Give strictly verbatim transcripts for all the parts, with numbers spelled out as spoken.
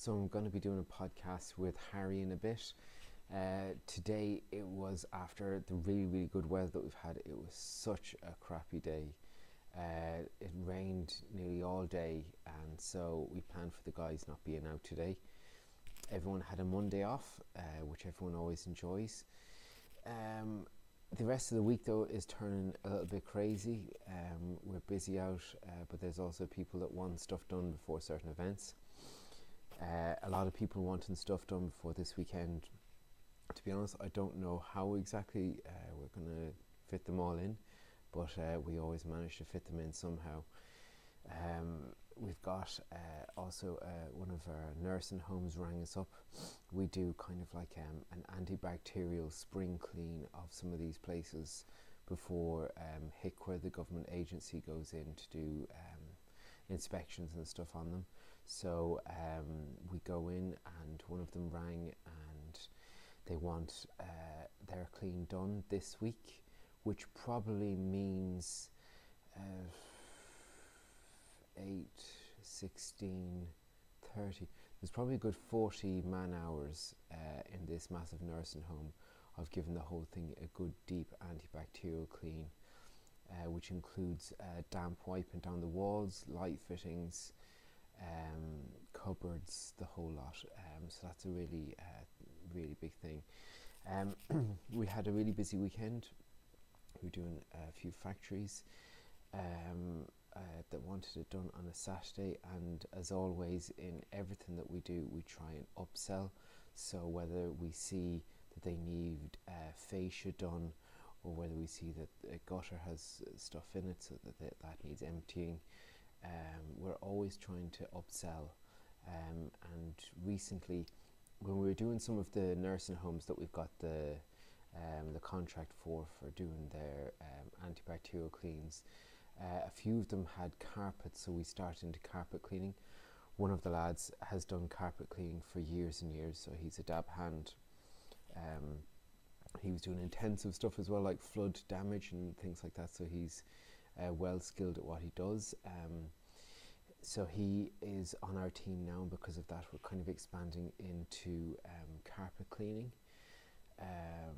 So I'm going to be doing a podcast with Harry in a bit. Uh, today it was after the really really good weather that we've had. It was such a crappy day. Uh, it rained nearly all day, and so we planned for the guys not being out today. Everyone had a Monday off, uh, which everyone always enjoys. Um, the rest of the week though is turning a little bit crazy. Um, we're busy out, uh, but there's also people that want stuff done before certain events. Uh, a lot of people wanting stuff done before this weekend. To be honest, I don't know how exactly uh, we're going to fit them all in, but uh, we always manage to fit them in somehow. Um, we've got uh, also uh, one of our nursing homes rang us up. We do kind of like um, an antibacterial spring clean of some of these places before um, H I C, where the government agency goes in to do um, inspections and stuff on them. So um, we go in, and one of them rang, and they want uh, their clean done this week, which probably means uh, eight, sixteen, thirty. There's probably a good forty man hours uh, in this massive nursing home of giving the whole thing a good deep antibacterial clean, uh, which includes uh, damp wiping down the walls, light fittings, um, cupboards, the whole lot. Um, so that's a really, uh, really big thing. Um, we had a really busy weekend. We were doing a few factories um, uh, that wanted it done on a Saturday, and as always in everything that we do, we try and upsell. So whether we see that they need uh, fascia done, or whether we see that a gutter has stuff in it so that th that needs emptying, um, we're always trying to upsell. Um, and recently, when we were doing some of the nursing homes that we've got the um, the contract for for doing their um, antibacterial cleans, uh, a few of them had carpets, so we started into carpet cleaning. One of the lads has done carpet cleaning for years and years, so he's a dab hand. Um, he was doing intensive stuff as well, like flood damage and things like that, so he's uh, well skilled at what he does. Um, so he is on our team now, and because of that we're kind of expanding into um, carpet cleaning, um,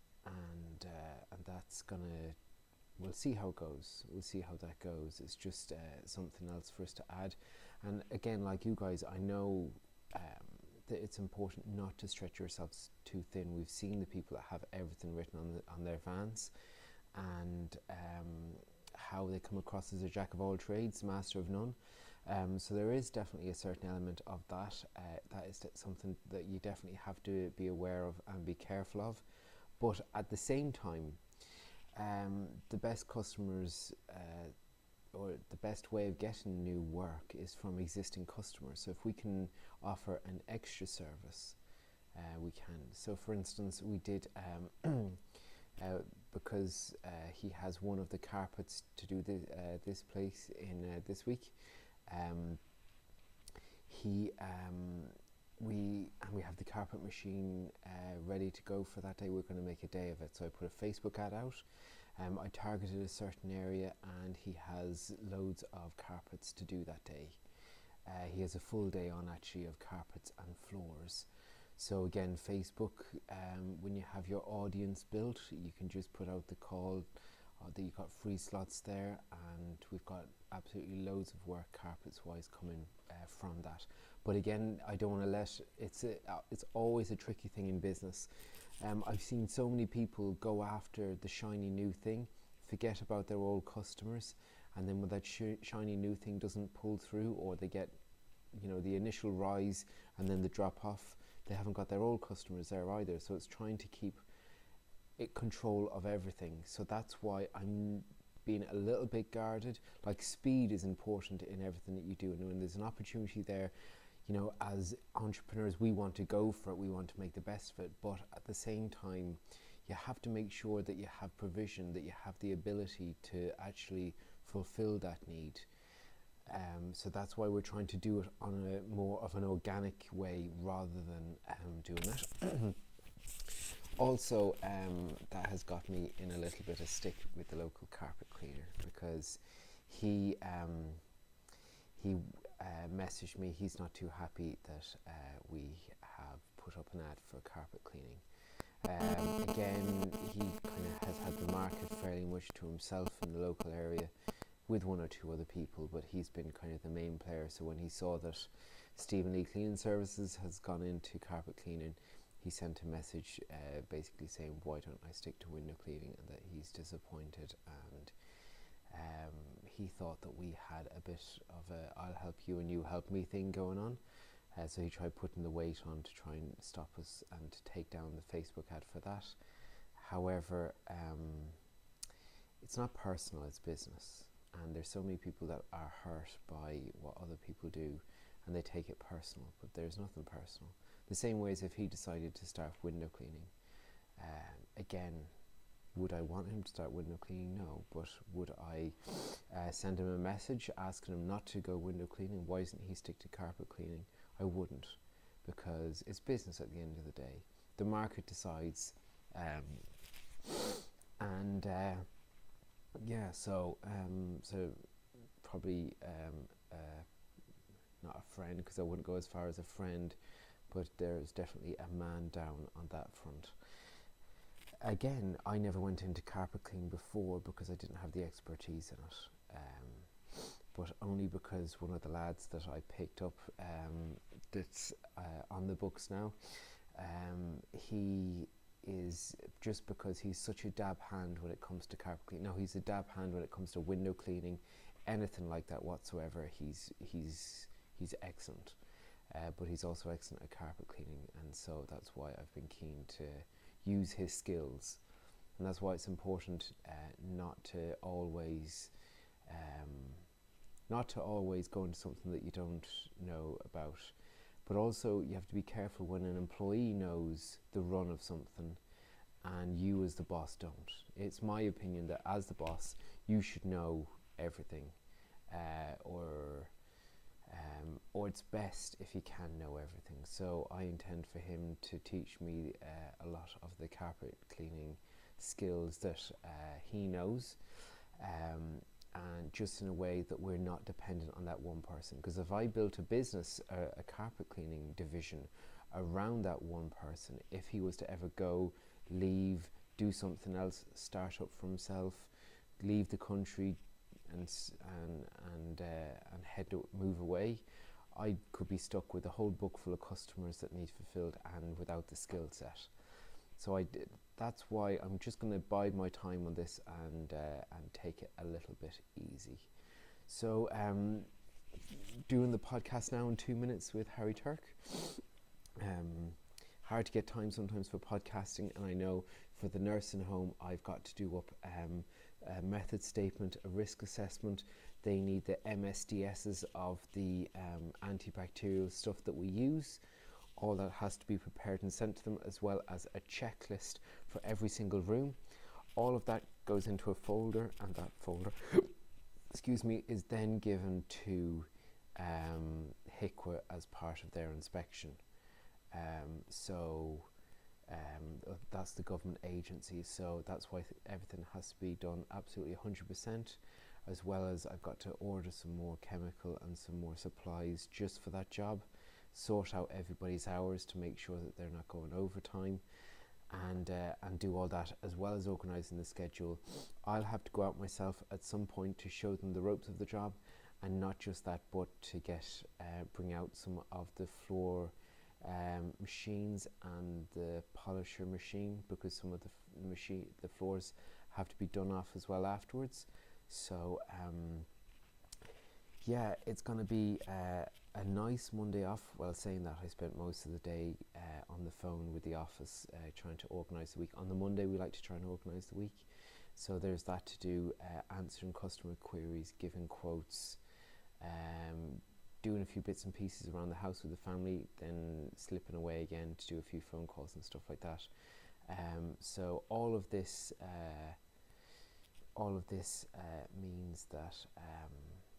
and uh, and that's gonna, we'll see how it goes, we'll see how that goes. It's just uh, something else for us to add. And again, like you guys, I know um, that it's important not to stretch yourselves too thin. We've seen the people that have everything written on, the, on their vans, and um, how they come across as a jack of all trades, master of none. Um, so there is definitely a certain element of that. Uh, that is something that you definitely have to be aware of and be careful of. But at the same time, um, the best customers, uh, or the best way of getting new work is from existing customers. So if we can offer an extra service, uh, we can. So for instance, we did um, uh, because uh, he has one of the carpets to do this, uh, this place in uh, this week. Um, he um, we and we have the carpet machine uh, ready to go for that day. We're going to make a day of it. So I put a Facebook ad out. Um, I targeted a certain area, and he has loads of carpets to do that day. Uh, he has a full day on actually of carpets and floors. So again, Facebook, um, when you have your audience built, you can just put out the call uh, that you've got free slots there, and we've got absolutely loads of work carpets wise coming uh, from that. But again, I don't want to let, it's a, uh, it's always a tricky thing in business. Um, I've seen so many people go after the shiny new thing, forget about their old customers, and then when that sh shiny new thing doesn't pull through, or they get, you know, the initial rise and then the drop off, they haven't got their old customers there either. So it's trying to keep it control of everything. So that's why I'm being a little bit guarded. Like, speed is important in everything that you do, and when there's an opportunity there, you know, as entrepreneurs, we want to go for it, we want to make the best of it, but at the same time, you have to make sure that you have provision, that you have the ability to actually fulfill that need. Um, so that's why we're trying to do it on a more of an organic way rather than um, doing it. Also, um, that has got me in a little bit of stick with the local carpet cleaner, because he um, he uh, messaged me. He's not too happy that uh, we have put up an ad for carpet cleaning. Um, again, he kind of has had the market fairly much to himself in the local area with one or two other people, but he's been kind of the main player. So when he saw that Stephen Lee Cleaning Services has gone into carpet cleaning, he sent a message uh, basically saying, why don't I stick to window cleaning, and that he's disappointed, and um, he thought that we had a bit of a I'll help you and you help me thing going on. Uh, so he tried putting the weight on to try and stop us and to take down the Facebook ad for that. However, um, it's not personal, it's business. And there's so many people that are hurt by what other people do and they take it personal, but there's nothing personal. The same way as if he decided to start window cleaning. Um, again, would I want him to start window cleaning? No. But would I uh, send him a message asking him not to go window cleaning? Why doesn't he stick to carpet cleaning? I wouldn't, because it's business at the end of the day. The market decides, um, and uh, yeah, so um, so probably um, uh, not a friend, because I wouldn't go as far as a friend, but there's definitely a man down on that front. Again, I never went into carpet cleaning before because I didn't have the expertise in it. Um, but only because one of the lads that I picked up um, that's uh, on the books now, um, he is, just because he's such a dab hand when it comes to carpet cleaning. No, he's a dab hand when it comes to window cleaning, anything like that whatsoever. He's he's he's excellent, uh, but he's also excellent at carpet cleaning, and so that's why I've been keen to use his skills, and that's why it's important uh, not to always um, not to always go into something that you don't know about, but also you have to be careful when an employee knows the run of something and you as the boss don't. It's my opinion that as the boss you should know everything, uh, or um, or it's best if you can know everything. So I intend for him to teach me uh, a lot of the carpet cleaning skills that uh, he knows, um, and just in a way that we're not dependent on that one person. Because if I built a business, uh, a carpet cleaning division around that one person, if he was to ever go, leave, do something else, start up for himself, leave the country and and and, uh, and head to move away, I could be stuck with a whole book full of customers that need fulfilled and without the skill set. So I did, that's why I'm just going to bide my time on this and uh, and take it a little bit easy. So um, doing the podcast now in two minutes with Harry Turk. Um, hard to get time sometimes for podcasting, and I know for the nursing home I've got to do up um, a method statement, a risk assessment. They need the M S D Ss of the um, antibacterial stuff that we use. All that has to be prepared and sent to them, as well as a checklist for every single room. All of that goes into a folder, and that folder excuse me, is then given to um, H I C W A as part of their inspection. Um, so um, that's the government agency, so that's why th everything has to be done absolutely one hundred percent, as well as I've got to order some more chemical and some more supplies just for that job, sort out everybody's hours to make sure that they're not going overtime, and uh, and do all that, as well as organising the schedule. I'll have to go out myself at some point to show them the ropes of the job, and not just that, but to get uh, bring out some of the floor um, machines and the polisher machine, because some of the f machine the floors have to be done off as well afterwards. So um, yeah, it's going to be uh, a nice Monday off. Well, saying that, I spent most of the day uh, on the phone with the office uh, trying to organise the week. On the Monday we like to try and organise the week, so there's that to do, uh, answering customer queries, giving quotes, um, doing a few bits and pieces around the house with the family, then slipping away again to do a few phone calls and stuff like that. Um, so all of this uh, all of this uh, means that um,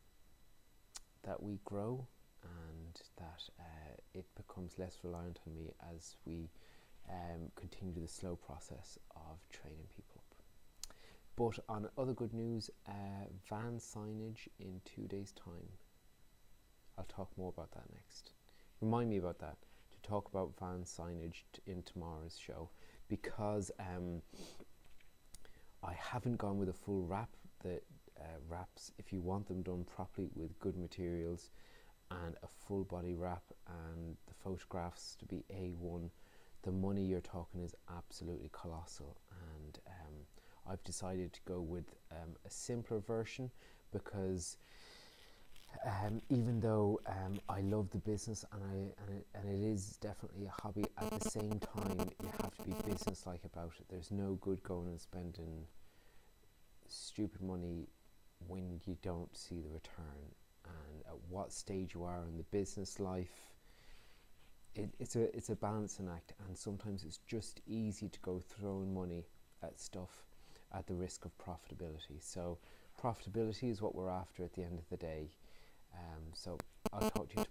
that we grow, and that uh, it becomes less reliant on me as we um, continue the slow process of training people up. But on other good news, uh, van signage in two days' time. I'll talk more about that next. Remind me about that, to talk about van signage t in tomorrow's show, because um, I haven't gone with a full wrap. The uh, wraps, if you want them done properly with good materials and a full body wrap and the photographs to be A one, the money you're talking is absolutely colossal. And um, I've decided to go with um, a simpler version, because um, even though um, I love the business and, I, and, it, and it is definitely a hobby, at the same time you have to be business-like about it. There's no good going and spending stupid money when you don't see the return. And at what stage you are in the business life, it, it's a it's a balancing act, and sometimes it's just easy to go throwing money at stuff at the risk of profitability. So profitability is what we're after at the end of the day. Um, so I'll talk to you